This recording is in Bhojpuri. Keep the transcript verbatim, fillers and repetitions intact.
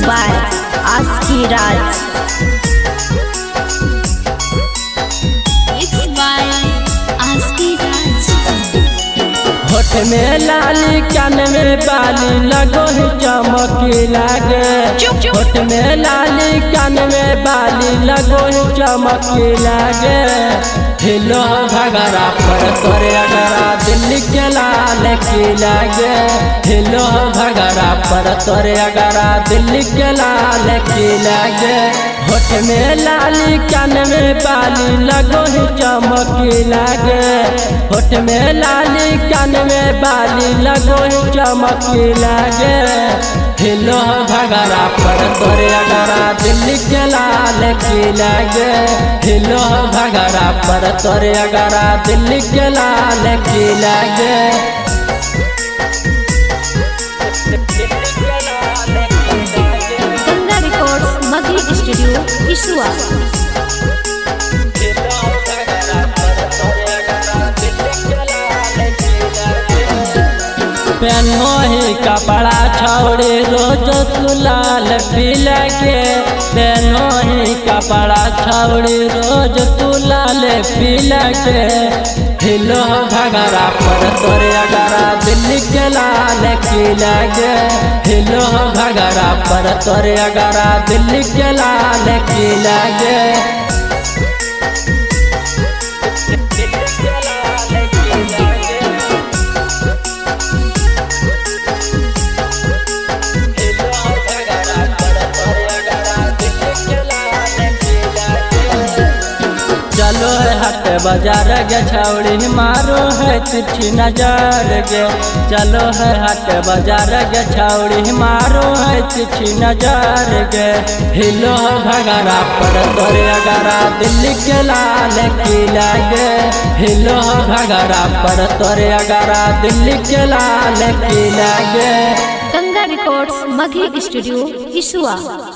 by Aski Raj. Mixed by Aski Raj. होठ में लाली कान में बाली लगो ही चमकी लागे। होठ में लाली कान में बाली लगो ही चमकी लागे। हिलो भगरा पर तोरे अगरा दिल्ली के लाल की लागे। हिलो भगरा पर तोरे अगरा दिल्ली के लाल की लागे। होठ में लाली कान में बाली लगो ही चमकी लागे। होठ में लाली कान में बाली लगो ही चमकी लागे। हिलो भगरा पर तोरे अगरा दिल्ली के लाल की लागे। हिलो भगरा पर तोरे अगरा दिल्ली के लाल की लागे। Ganga records Magahi studio Isua. पेनो ही कपड़ा छौड़ी रोज तू लाल पीला के। पेनो ही कपड़ा छौड़ी रोज तू लाल पीला के। हिलो भगरा पर तोरे अगरा दिल्ली के लाल की लागे। हिलो भगरा पर तोरे अगरा दिल्ली के लाल की लागे। चलो है हट बाजार गे छौड़ी मारो है तिरछी नजर गे। चलो है हट बाजार गे छौड़ी मारो है तिरछी नजर गे। हिलो भगरा पर तोरे अगरा दिल्ली के लाल की लागे। हिलो भगरा पर तोरे अगरा दिल्ली के लाल की लागे। Ganga records Magahi studio इसुआ।